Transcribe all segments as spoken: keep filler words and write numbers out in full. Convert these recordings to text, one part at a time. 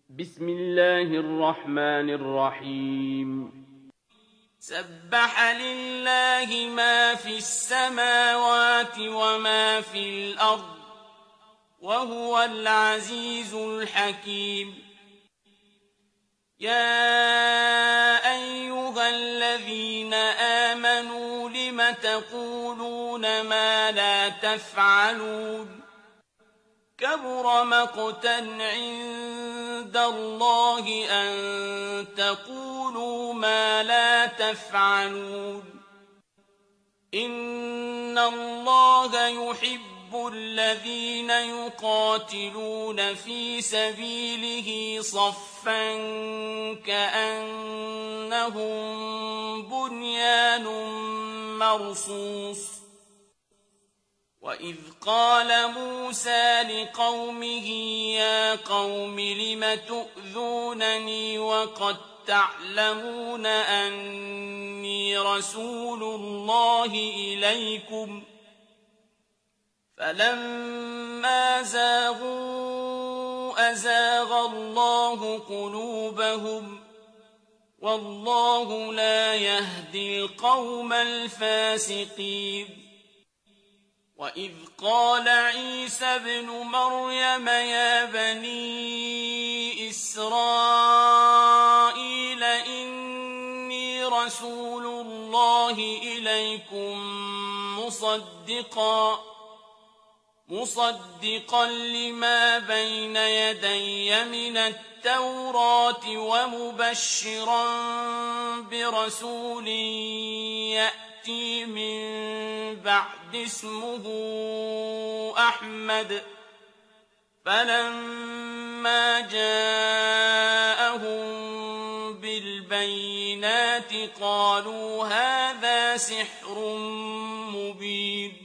بسم الله الرحمن الرحيم سبح لله ما في السماوات وما في الأرض وهو العزيز الحكيم يا أيها الذين آمنوا لم تقولون ما لا تفعلون كبر مقتا عند الله أن تقولوا ما لا تفعلون إن الله يحب الذين يقاتلون في سبيله صفا كأنهم بنيان مرصوص وإذ قال موسى لقومه يا قوم لم تؤذونني وقد تعلمون أني رسول الله إليكم فلما زاغوا أزاغ الله قلوبهم والله لا يهدي القوم الفاسقين وإذ قال عيسى ابن مريم يا بني إسرائيل إني رسول الله إليكم مصدقا مصدقا لما بين يدي من التوراة ومبشرا برسول يأتي من بعد اسمه أحمد فلما جاءهم بالبينات قالوا هذا سحر مبين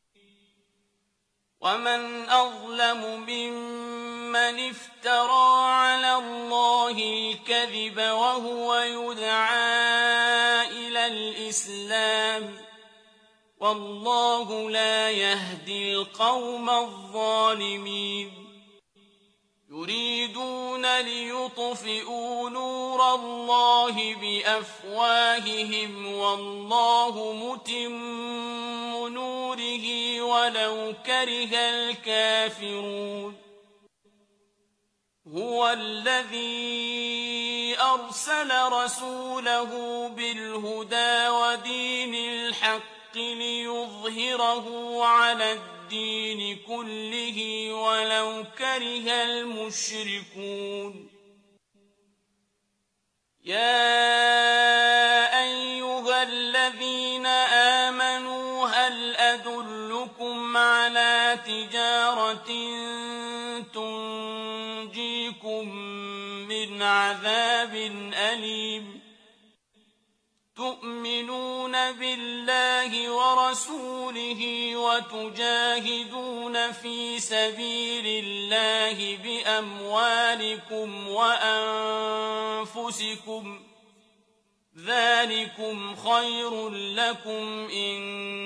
ومن أظلم ممن افترى على الله الكذب وهو يدعى إلى الإسلام والله لا يهدي القوم الظالمين يريدون ليطفئوا نور الله بأفواههم والله متم نوره ولو كره الكافرون هو الذي أرسل رسوله بالهدى ودين الحق ليظهره على الدين كله ولو كره المشركون يا أيها الذين آمنوا هل أدلكم على تجارة تنجيكم من عذاب أليم تؤمنون بالله ورسوله وتجاهدون في سبيل الله بأموالكم وأنفسكم ذلكم خير لكم إن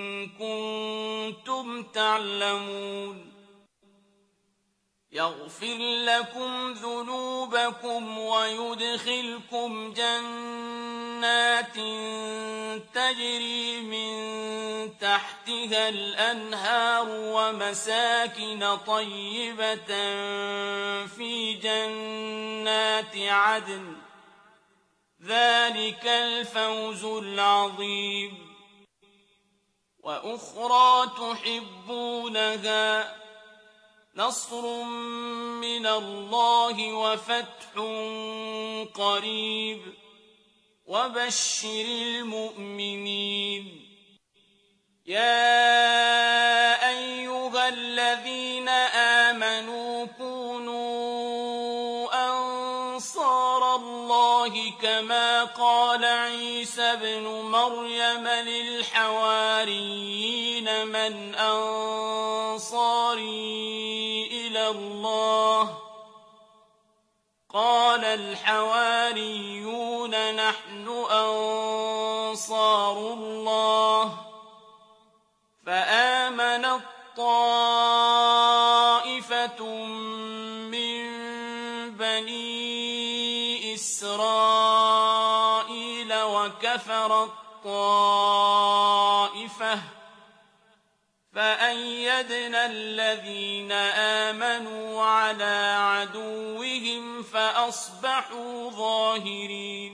كنتم تعلمون يغفر لكم ذنوبكم ويدخلكم جنات تجري من تحتها الأنهار ومساكن طيبة في جنات عدن ذلك الفوز العظيم وأخرى تحبونها نصر من الله وفتح قريب وبشر المؤمنين يا أيها الذين آمنوا كونوا أنصار الله كما قال عيسى ابن مريم للحواريين من أنصاري إلى الله قال الحواريون نحن أنصار الله فآمنت طائفة من بني إسرائيل وكفرت طائفة فأيدنا الذين آمنوا على عدوهم فأصبحوا ظاهرين